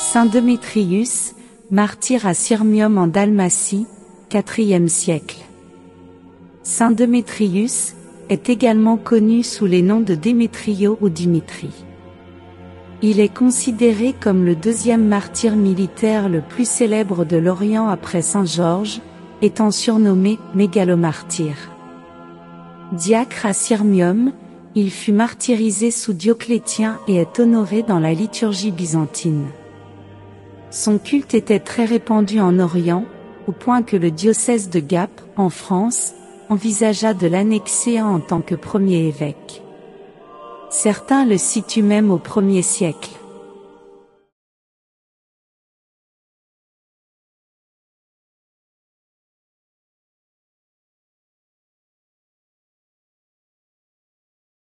Saint Démétrius, martyr à Sirmium en Dalmatie, IVe siècle. Saint Démétrius est également connu sous les noms de Démétrio ou Dimitri. Il est considéré comme le deuxième martyr militaire le plus célèbre de l'Orient après Saint Georges, étant surnommé mégalomartyr. Diacre à Sirmium, il fut martyrisé sous Dioclétien et est honoré dans la liturgie byzantine. Son culte était très répandu en Orient, au point que le diocèse de Gap, en France, envisagea de l'annexer en tant que premier évêque. Certains le situent même au 1er siècle.